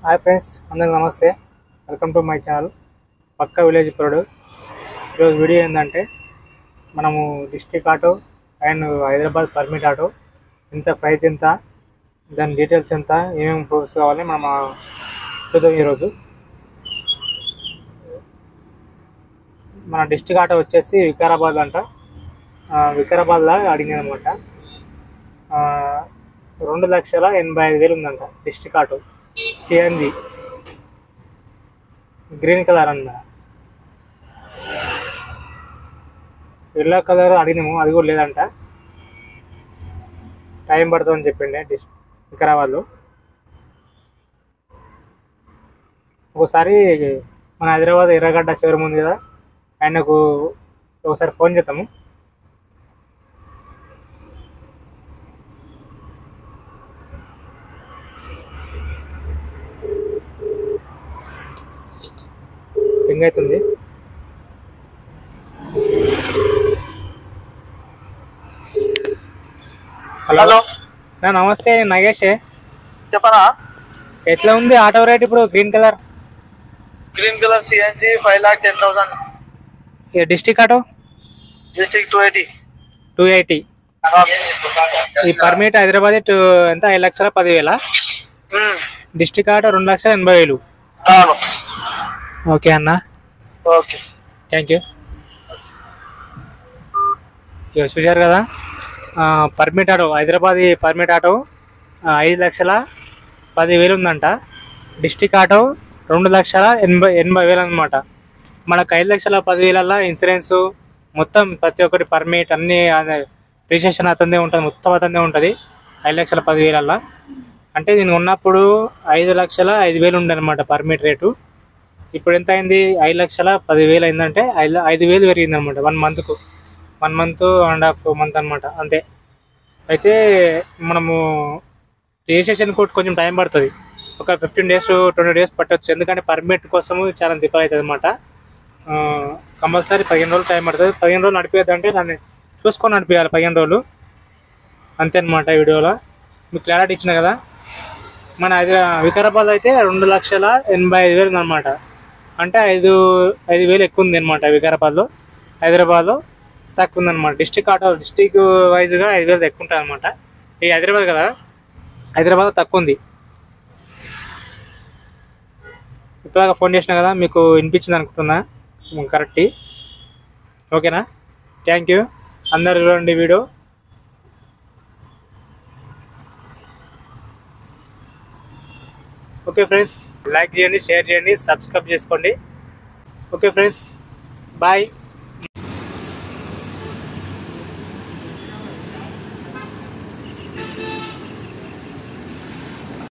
Hi friends, అందరికి నమస్తే. Welcome to my channel పక్కా విలేజ్ ప్రోడ్. ఈరోజు వీడియో ఏంటంటే మనము district auto and Hyderabad permit auto ఎంత ప్రైస్ ఎంత, దాని డీటెయిల్స్ ఎంత, ఏమేమి ప్రూఫ్స్ కావాలి మనం చూద్దాం. ఈరోజు మన డిస్ట్రిక్ట్ ఆటో వచ్చేసి వికారాబాద్ అంట. వికారాబాద్లో అడిగిందనమాట. 2,85,000 ఉందంట district auto. CNG green colour అన్న, ఎల్లో కలర్ అడిగినాము, అది కూడా లేదంట. టైం పడుతుందని చెప్పిండే వికారాబాద్లో. ఒకసారి మన హైదరాబాద్ ఎర్రగడ్డ షోరూమ్ ఉంది కదా, ఆయనకు ఒకసారి ఫోన్ చేద్దాము. రింగ్ అవుతుంది. హలో, నమస్తే. నగేష్ చెప్పనా? ఎట్లా ఉంది ఆటో రేట్ ఇప్పుడు? Green colour CNG 5,10,000. District auto district 280. ఈ పర్మిట్ హైదరాబాద్ ఎంత? 5,10,000. District auto 2,80,000. ఓకే అన్న, ఓకే, థ్యాంక్ యూ. చూశారు కదా, permit auto Hyderabad permit auto 5,10,000 ఉందంట. డిస్ట్రిక్ట్ ఆటో 2,80,000 అనమాట. మనకు 5,10,000 ఇన్సూరెన్స్ మొత్తం ప్రతి ఒక్కటి పర్మిట్ అన్నీ రిజిస్ట్రేషన్ అతనిదే ఉంటుంది, మొత్తం అతనిదే ఉంటుంది. 5,10,000 అంటే దీనికి ఉన్నప్పుడు 5,05,000 ఉండే అనమాట పర్మిట్ రేటు. ఇప్పుడు ఎంత అయింది? 5,10,000 అయిందంటే 5,000 పెరిగింది అనమాట. 1 మంత్కు, 1 మంత్ 1.5 మంత్ అనమాట, అంతే. అయితే మనము రిజిస్ట్రేషన్ కూడా కొంచెం టైం పడుతుంది, ఒక 15 days 20 days పట్టవచ్చు. ఎందుకంటే పర్మిట్ కోసము చాలా తిప్పలు అవుతుంది అనమాట. కంపల్సరీ 15 రోజులు టైం పడుతుంది. 15 రోజులు నడిపేద్దంటే దాన్ని చూసుకొని నడిపేయాలి 15 రోజులు, అంతే అనమాట. వీడియోలో మీకు క్లారిటీ ఇచ్చిన కదా. మన వికారాబాద్ అయితే 2,85,000 అనమాట. అంటే 5,000 ఎక్కువ ఉంది అనమాట వికారాబాద్లో. హైదరాబాద్లో తక్కువ ఉందన్నమాట. డిస్ట్రిక్ట్ ఆటో డిస్ట్రిక్ట్ వైజ్గా 5,000 ఎక్కువ ఉంటుంది అనమాట. ఈ హైదరాబాద్ కదా, హైదరాబాద్ తక్కువ ఉంది. ఇప్పటిదాకా ఫోన్ చేసినా కదా, మీకు వినిపించింది అనుకుంటున్నా. కరెక్ట్, ఓకేనా? Thank you. అందరు చూడండి వీడియో. ఓకే ఫ్రెండ్స్, లైక్ చేయండి, షేర్ చేయండి, సబ్స్క్రైబ్ చేసుకోండి. Okay friends, bye.